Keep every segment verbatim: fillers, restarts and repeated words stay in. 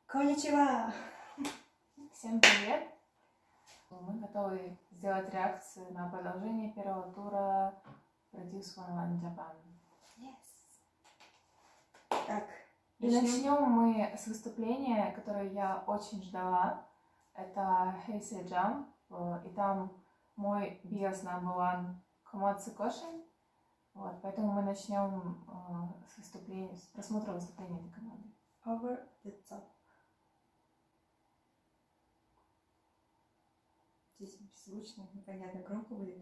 Конничева! Всем привет! Мы готовы сделать реакцию на продолжение первого тура Produce One One Japan. Yes. Так, И начнем мы с выступления, которое я очень ждала. Это Heisei Jump, и там мой bias number one Komatsu Koshin. Вот, поэтому мы начнем э, с выступления, с просмотра выступления этой команды. Over the top. Здесь беззвучно, непонятно, громко будет.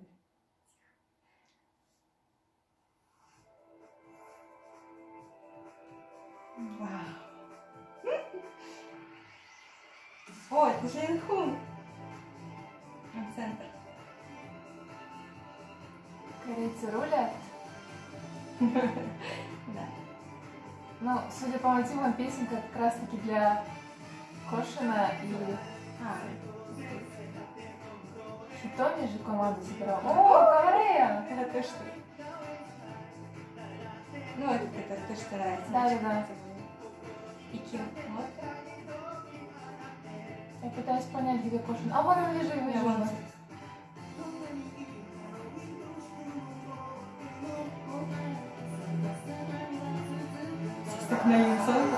Вау. О, это же Инхун. Центр. Корейцы рулят. Да. Ну, судя по мотивам, песенка как раз таки для Кошина и А, Хитоми же команду собирал. О, Корея! это то, что... Ну, это, это то, что нравится. Да, да, да. И Ким. Вот. Я пытаюсь понять, где Кошин. А вон он лежит, Да, лежит. вон. Так на лицо.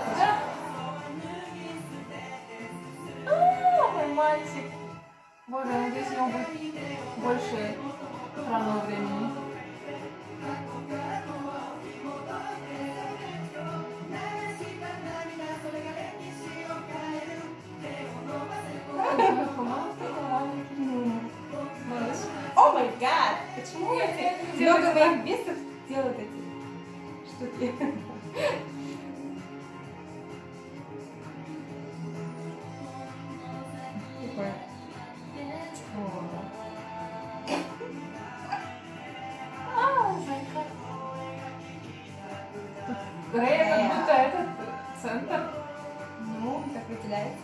А, мой мальчик. Боже, надеюсь, у него будет больше экранного времени. О май гад! Почему эти много моих бесов делают эти штуки? Прикольно. А, зайка. Рэя как будто этот центр. Ну, так выделяется.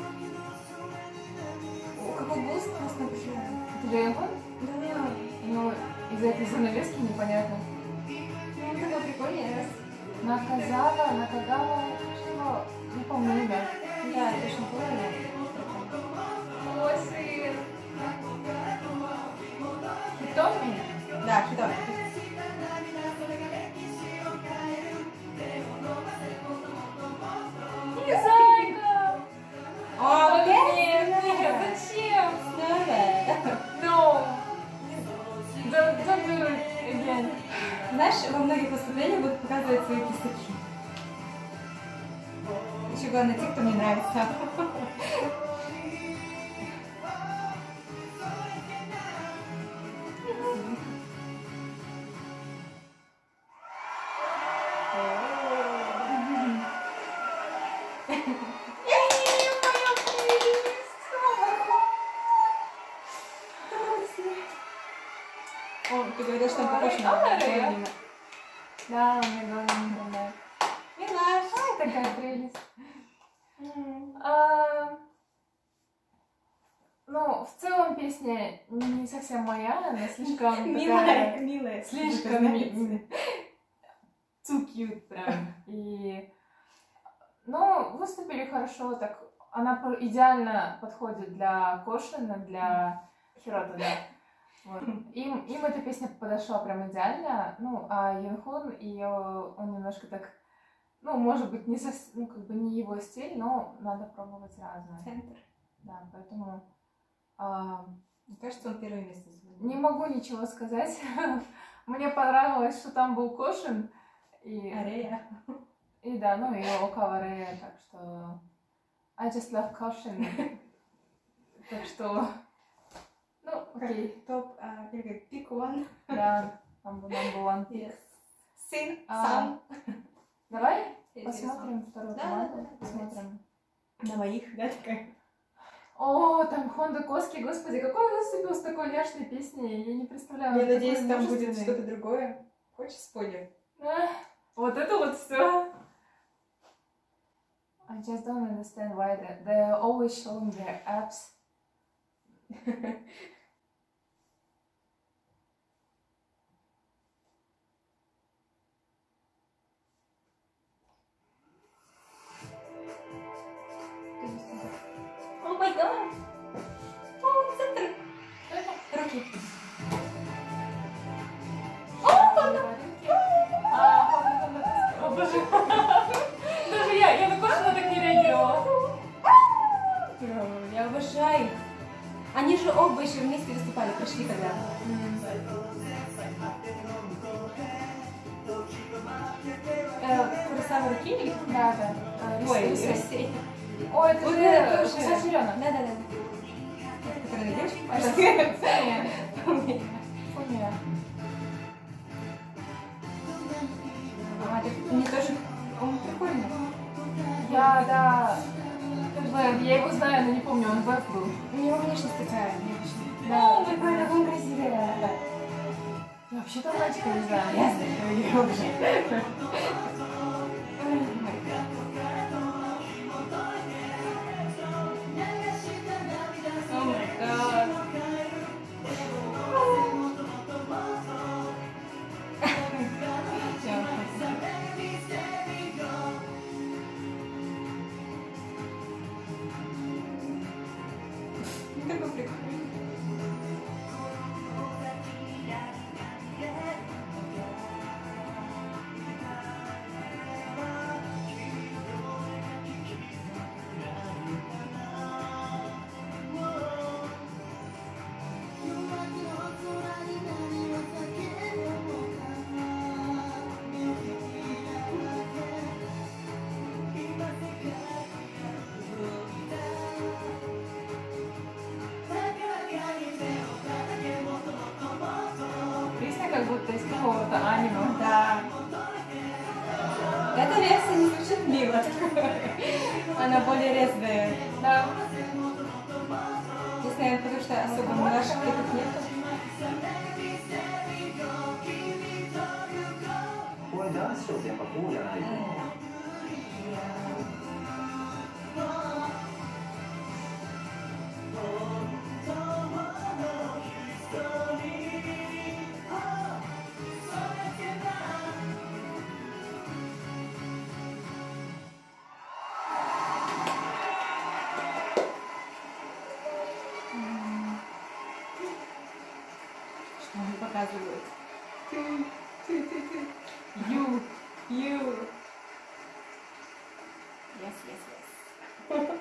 О, какой голос классно почему? Это же его? Да. Ну, из-за этой занавески непонятно. Ну, он такой прикольный раз. Наказала, Накагава, что? Не помню имя. Да, я точно помню. Ой, сын. Хитоми? Да, Хитоми. Зайка! О, Нет, нет, зачем? Снова. No! Don't, don't do it again. Знаешь, во многих выступлениях будут показывать свои кисаки. Еще главное, те, кто мне нравится. О, ты говоришь, что он похож на Ой, да, он мне говорил, не знаю. Милаш. Ай, такая прелесть. А, ну, в целом песня не совсем моя, она слишком Милая, такая, милая. слишком ми- too cute прям. И, ну, выступили хорошо, так, она по- идеально подходит для Кошина, для Хирота, да. Вот. Им, им эта песня подошла прям идеально, ну, а Юнхун, ее, он немножко так, ну, может быть, не совсем, ну, как бы не его стиль, но надо пробовать разное. Центр. Да, поэтому а, Мне кажется, он первое место занял. не могу ничего сказать. Мне понравилось, что там был Кошин. И, Арея. и да, ну и Окава Рея, так что I just love Koshin. Так что, ну, окей. Топ, а, или как, pick one. Да, number one. Yes. Сын, А, сам. Давай Или посмотрим вторую Да, команду. да, да, Посмотрим. На моих, да, такая? О, там Хонда Коски, господи, какой он выступил с такой няшной песней, я не представляю. Я он надеюсь, такой там будет мужественный. что-то другое. Хочешь спойлер? Эх, вот это вот все. I just don't understand why they, they're always showing their abs. гад! О, центр! Руки. О, А, о боже. Даже я, я на Кошина так не реагировала. я обожаю их. Они же оба еще вместе выступали, пришли когда. Куросава руки или? Да, да. Ой, Рис- рис- Россия. Ой, это Вот же это тоже. кстати, Рёна. Да, да, да. Это которая на девочке? Фумия. Фумия. Фумия. А, это не тоже. Он прикольный. Я, да. Как бы, я его знаю, но не помню, он веб был. У него внешность такая необычная. Да. О, какой он красивый. Я вообще-то мальчика не знаю. Я знаю, я уже. О май гад. Такой прикольный. Песня как будто из какого-то аниме. Да. Эта версия не звучит мило. Она более резвая. Да. Не знаю, потому что особо мурашек таких нет. これ男子賞ってやっぱこうじゃないと。 Что они показывают? You, you. Yes, yes, yes.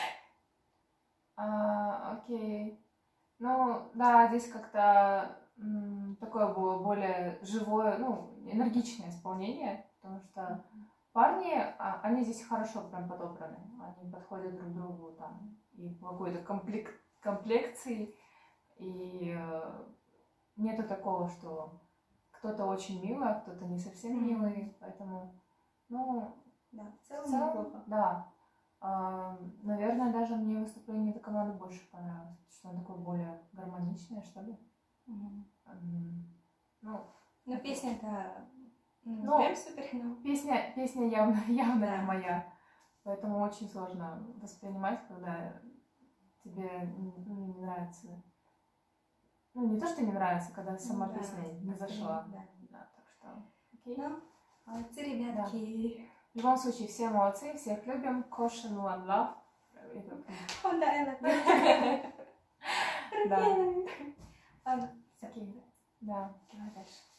А, окей. Ну, да, здесь как-то м, такое было более живое, ну, энергичное исполнение, потому что парни, а, они здесь хорошо прям подобраны. Они подходят друг другу там и по какой-то комплек- комплекции, и э, нету такого, что кто-то очень милый, а кто-то не совсем Мгм. милый, поэтому, ну, Да, в в целом целом, неплохо. да. А, наверное, даже мне выступление этой команды больше понравилось, потому что оно такое более гармоничное, что ли. Мгм. М, Ну, Но песня-то ну, Ну, прям супер, ну. песня, песня явно, явно Да. не моя, поэтому очень сложно воспринимать, когда тебе н- ну, не нравится. Ну, не то, что не нравится, когда сама Ну да, песня не как-то зашла. да. Да, так что, окей. Ну, молодцы, ребятки. В любом случае, все молодцы, всех любим. Caution, one love. О, да, Элла. Да. Ладно, всё. Окей. Да, давай дальше.